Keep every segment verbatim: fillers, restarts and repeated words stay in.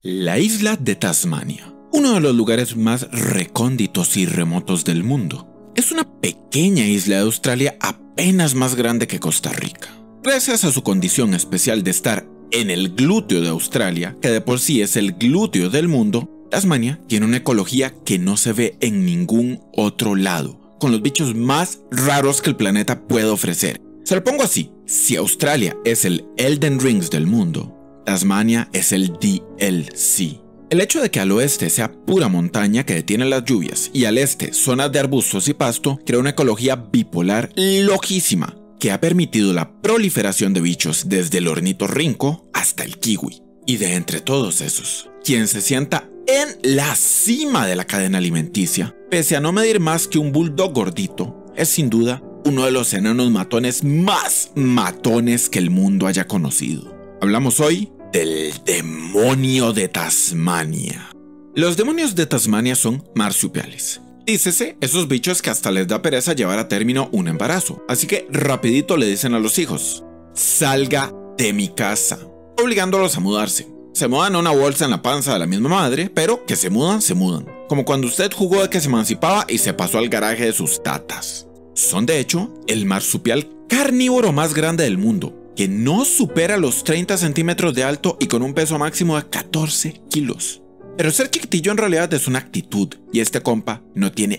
La isla de Tasmania, uno de los lugares más recónditos y remotos del mundo. Es una pequeña isla de Australia apenas más grande que Costa Rica. Gracias a su condición especial de estar en el glúteo de Australia, que de por sí es el glúteo del mundo, Tasmania tiene una ecología que no se ve en ningún otro lado, con los bichos más raros que el planeta puede ofrecer. Se lo pongo así: si Australia es el Elden Rings del mundo, Tasmania es el D L C. El hecho de que al oeste sea pura montaña que detiene las lluvias y al este zonas de arbustos y pasto crea una ecología bipolar loquísima que ha permitido la proliferación de bichos desde el ornitorrinco hasta el kiwi. Y de entre todos esos, quien se sienta en la cima de la cadena alimenticia, pese a no medir más que un bulldog gordito, es sin duda uno de los enanos matones más matones que el mundo haya conocido. Hablamos hoy del demonio de Tasmania. Los demonios de Tasmania son marsupiales. Dícese, esos bichos que hasta les da pereza llevar a término un embarazo. Así que rapidito le dicen a los hijos: salga de mi casa, obligándolos a mudarse. Se mudan a una bolsa en la panza de la misma madre, pero que se mudan, se mudan. Como cuando usted jugó de que se emancipaba y se pasó al garaje de sus tatas. Son de hecho el marsupial carnívoro más grande del mundo, que no supera los treinta centímetros de alto y con un peso máximo de catorce kilos. Pero ser chiquitillo en realidad es una actitud, y este compa no tiene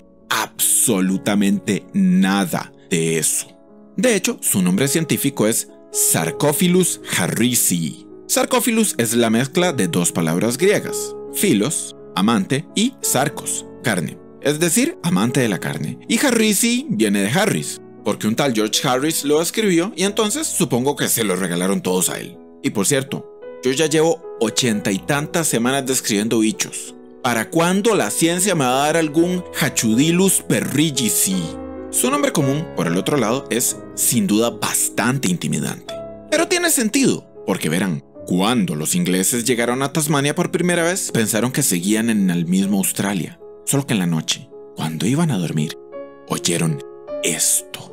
absolutamente nada de eso. De hecho, su nombre científico es Sarcophilus harrisii. Sarcophilus es la mezcla de dos palabras griegas: philos, amante, y sarcos, carne, es decir, amante de la carne. Y harrisii viene de Harris, porque un tal George Harris lo escribió y entonces supongo que se lo regalaron todos a él. Y por cierto, yo ya llevo ochenta y tantas semanas describiendo bichos. ¿Para cuándo la ciencia me va a dar algún Hachudilus perrigici? Su nombre común, por el otro lado, es sin duda bastante intimidante. Pero tiene sentido, porque verán, cuando los ingleses llegaron a Tasmania por primera vez, pensaron que seguían en el mismo Australia. Solo que en la noche, cuando iban a dormir, oyeron esto.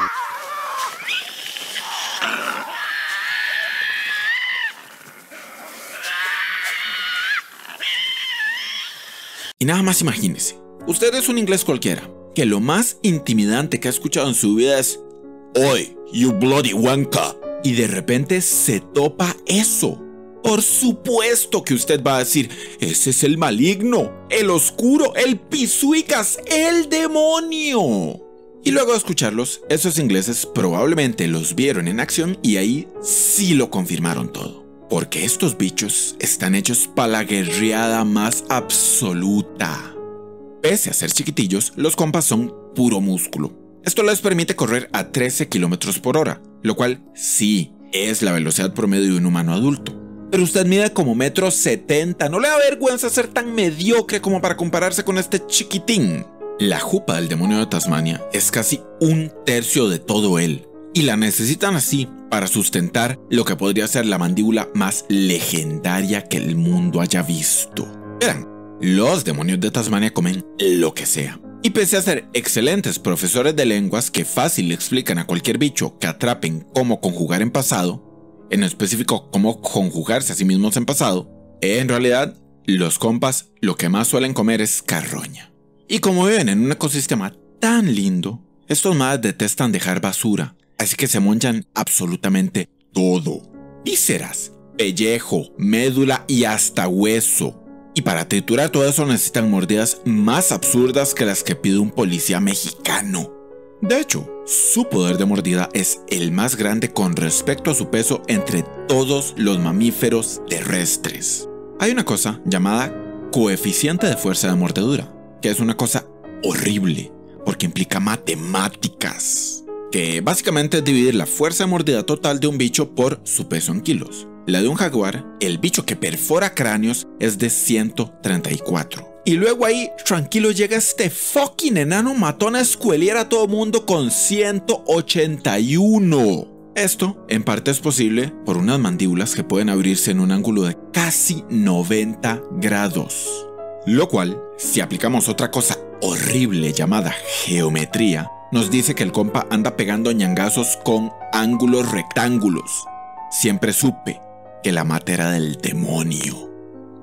Y nada más imagínese, usted es un inglés cualquiera, que lo más intimidante que ha escuchado en su vida es "Oi, you bloody wanka", y de repente se topa eso. Por supuesto que usted va a decir: ese es el maligno, el oscuro, el pisuicas, el demonio. Y luego de escucharlos, esos ingleses probablemente los vieron en acción y ahí sí lo confirmaron todo. Porque estos bichos están hechos para la guerreada más absoluta. Pese a ser chiquitillos, los compas son puro músculo. Esto les permite correr a trece kilómetros por hora, lo cual sí es la velocidad promedio de un humano adulto. Pero usted mide como metro setenta, ¿no le da vergüenza ser tan mediocre como para compararse con este chiquitín? La jupa del demonio de Tasmania es casi un tercio de todo él, y la necesitan así para sustentar lo que podría ser la mandíbula más legendaria que el mundo haya visto. Verán, los demonios de Tasmania comen lo que sea. Y pese a ser excelentes profesores de lenguas que fácil le explican a cualquier bicho que atrapen cómo conjugar en pasado, en específico cómo conjugarse a sí mismos en pasado, en realidad los compas lo que más suelen comer es carroña. Y como viven en un ecosistema tan lindo, estos madres detestan dejar basura, así que se monchan absolutamente todo: vísceras, pellejo, médula y hasta hueso. Y para triturar todo eso necesitan mordidas más absurdas que las que pide un policía mexicano. De hecho, su poder de mordida es el más grande con respecto a su peso entre todos los mamíferos terrestres. Hay una cosa llamada coeficiente de fuerza de mordedura, que es una cosa horrible porque implica matemáticas, que básicamente es dividir la fuerza de mordida total de un bicho por su peso en kilos. La de un jaguar, el bicho que perfora cráneos, es de ciento treinta y cuatro. Y luego ahí, tranquilo, llega este fucking enano matón a escuelear a todo mundo con ciento ochenta y uno. Esto, en parte, es posible por unas mandíbulas que pueden abrirse en un ángulo de casi noventa grados. Lo cual, si aplicamos otra cosa horrible llamada geometría, nos dice que el compa anda pegando ñangazos con ángulos rectángulos. Siempre supe que la mata era del demonio.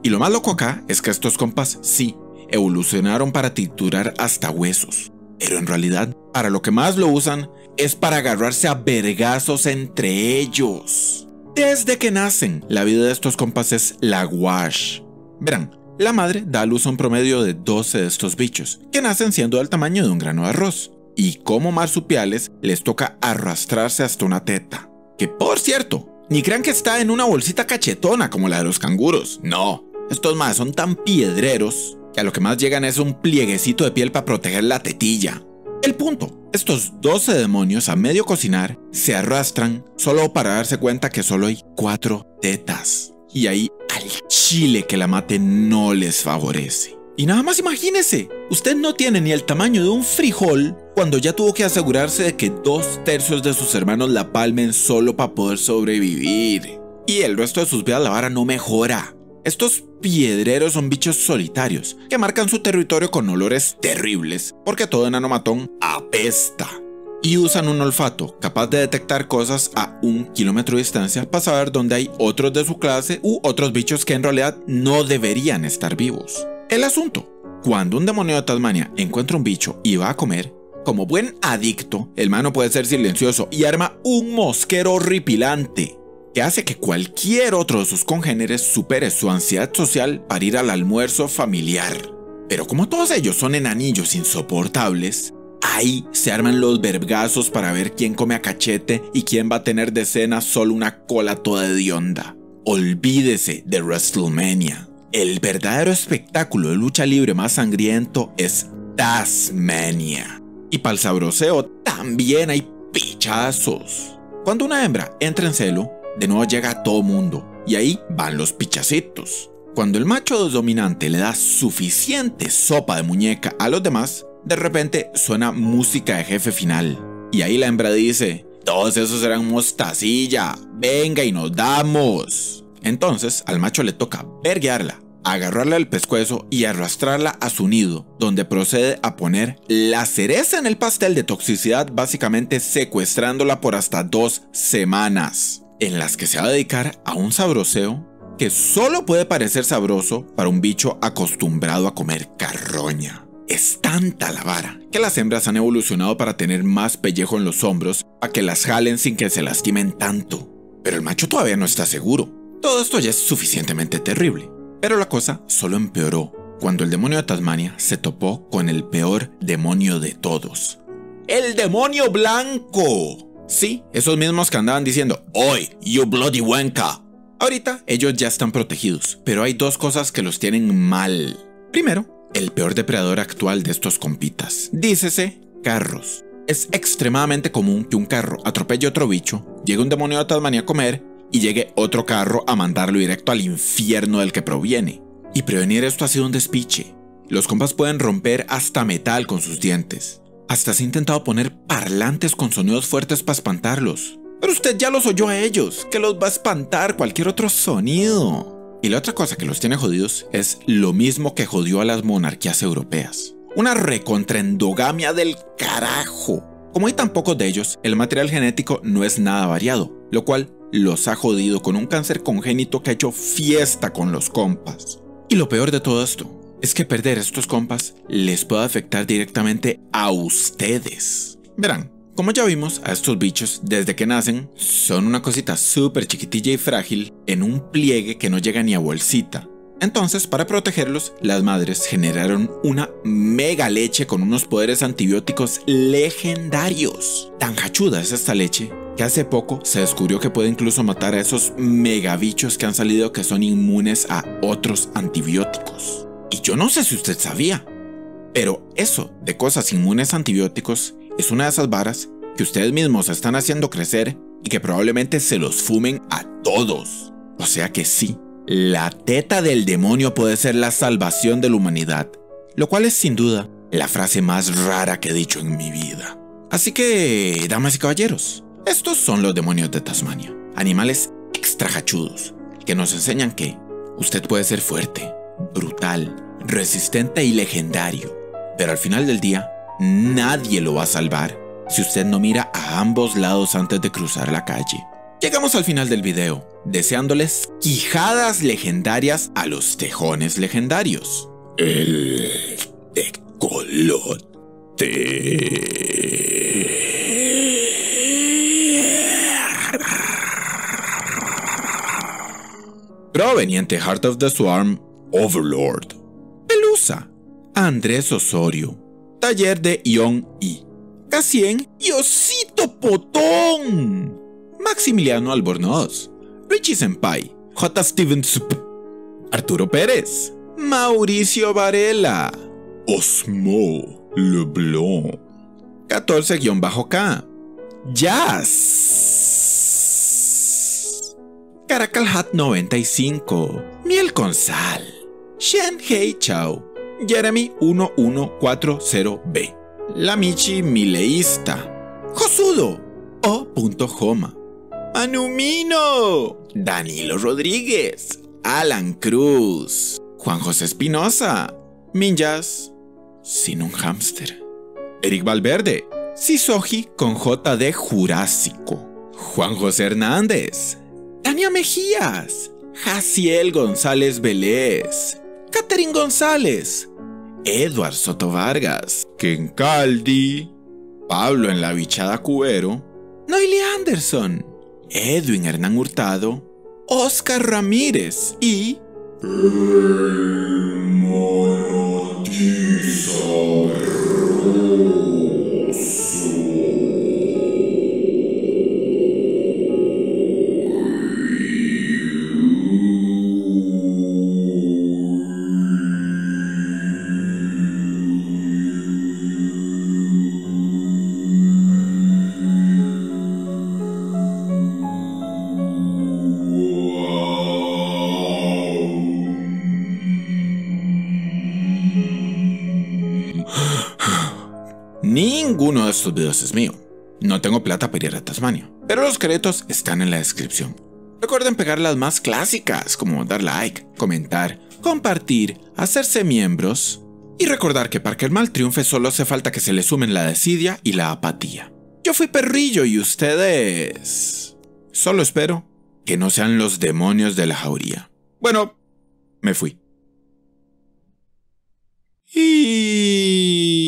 Y lo más loco acá es que estos compas sí evolucionaron para triturar hasta huesos, pero en realidad para lo que más lo usan es para agarrarse a vergazos entre ellos. Desde que nacen, la vida de estos compas es la wash. Verán, la madre da a luz a un promedio de doce de estos bichos, que nacen siendo del tamaño de un grano de arroz, y como marsupiales les toca arrastrarse hasta una teta, que por cierto, ni crean que está en una bolsita cachetona como la de los canguros, no, estos más son tan piedreros que a lo que más llegan es un plieguecito de piel para proteger la tetilla. El punto, estos doce demonios a medio cocinar se arrastran solo para darse cuenta que solo hay cuatro tetas. Y ahí al chile que la mate no les favorece. Y nada más imagínese, usted no tiene ni el tamaño de un frijol cuando ya tuvo que asegurarse de que dos tercios de sus hermanos la palmen solo para poder sobrevivir. Y el resto de sus vidas la vara no mejora. Estos piedreros son bichos solitarios que marcan su territorio con olores terribles porque todo enano matón apesta. Y usan un olfato capaz de detectar cosas a un kilómetro de distancia para saber dónde hay otros de su clase u otros bichos que en realidad no deberían estar vivos. El asunto, cuando un demonio de Tasmania encuentra un bicho y va a comer, como buen adicto, el mano puede ser silencioso y arma un mosquero horripilante que hace que cualquier otro de sus congéneres supere su ansiedad social para ir al almuerzo familiar. Pero como todos ellos son enanillos insoportables, ahí se arman los vergazos para ver quién come a cachete y quién va a tener de cena solo una cola toda hedionda. Olvídese de WrestleMania. El verdadero espectáculo de lucha libre más sangriento es Tasmania. Y para el sabroseo también hay pichazos. Cuando una hembra entra en celo, de nuevo llega a todo mundo, y ahí van los pichacitos. Cuando el macho dominante le da suficiente sopa de muñeca a los demás, de repente suena música de jefe final. Y ahí la hembra dice, todos esos eran mostacilla, venga y nos damos. Entonces al macho le toca verguearla, agarrarla del pescuezo y arrastrarla a su nido, donde procede a poner la cereza en el pastel de toxicidad, básicamente secuestrándola por hasta dos semanas. En las que se va a dedicar a un sabroseo que solo puede parecer sabroso para un bicho acostumbrado a comer carroña. Es tanta la vara que las hembras han evolucionado para tener más pellejo en los hombros para que las jalen sin que se lastimen tanto. Pero el macho todavía no está seguro. Todo esto ya es suficientemente terrible. Pero la cosa solo empeoró cuando el demonio de Tasmania se topó con el peor demonio de todos. ¡El demonio blanco! Sí, esos mismos que andaban diciendo, ¡Oi, you bloody wanka! Ahorita ellos ya están protegidos, pero hay dos cosas que los tienen mal. Primero, el peor depredador actual de estos compitas, dícese carros. Es extremadamente común que un carro atropelle a otro bicho, llegue un demonio de Tasmania a comer y llegue otro carro a mandarlo directo al infierno del que proviene. Y prevenir esto ha sido un despiche. Los compas pueden romper hasta metal con sus dientes. Hasta se ha intentado poner parlantes con sonidos fuertes para espantarlos. Pero usted ya los oyó a ellos, que los va a espantar cualquier otro sonido. Y la otra cosa que los tiene jodidos es lo mismo que jodió a las monarquías europeas. Una recontraendogamia del carajo. Como hay tan pocos de ellos, el material genético no es nada variado, lo cual los ha jodido con un cáncer congénito que ha hecho fiesta con los compas. Y lo peor de todo esto es que perder a estos compas les puede afectar directamente a ustedes. Verán, como ya vimos, a estos bichos desde que nacen son una cosita súper chiquitilla y frágil en un pliegue que no llega ni a bolsita. Entonces, para protegerlos, las madres generaron una mega leche con unos poderes antibióticos legendarios. Tan hachuda es esta leche que hace poco se descubrió que puede incluso matar a esos megabichos que han salido que son inmunes a otros antibióticos. Y yo no sé si usted sabía, pero eso de cosas inmunes a antibióticos es una de esas varas que ustedes mismos están haciendo crecer y que probablemente se los fumen a todos. O sea que sí, la teta del demonio puede ser la salvación de la humanidad, lo cual es sin duda la frase más rara que he dicho en mi vida. Así que, damas y caballeros, estos son los demonios de Tasmania, animales extra hachudos que nos enseñan que usted puede ser fuerte, brutal, resistente y legendario, pero al final del día nadie lo va a salvar si usted no mira a ambos lados antes de cruzar la calle. Llegamos al final del video, deseándoles quijadas legendarias a los tejones legendarios. El tecolote. Proveniente Heart of the Swarm, Overlord. Pelusa, Andrés Osorio. Taller de Ion I. Cassien y Osito Potón. Maximiliano Albornoz. Richie Senpai. J. Stevens. Arturo Pérez. Mauricio Varela. Osmo Leblanc. catorce-K. Jazz. Caracal Hat noventa y cinco. Miel con sal. Shen Hei Chao. Jeremy uno uno cuatro cero B. Lamichi Mileísta. Josudo. O. Joma. Anumino. Danilo Rodríguez. Alan Cruz. Juan José Espinosa. Minjas sin un hámster. Eric Valverde. Sisoji con J de Jurásico. Juan José Hernández. Tania Mejías. Jaciel González Vélez. Catherine González. Edward Soto Vargas. Ken Caldi. Pablo en la Bichada Cubero. Noily Anderson. Edwin Hernán Hurtado. Oscar Ramírez y... Ninguno de estos videos es mío. No tengo plata para ir a Tasmania, pero los créditos están en la descripción. Recuerden pegar las más clásicas, como dar like, comentar, compartir, hacerse miembros y recordar que para que el mal triunfe solo hace falta que se le sumen la desidia y la apatía. Yo fui Perrillo y ustedes... Solo espero que no sean los demonios de la jauría. Bueno, me fui. Y...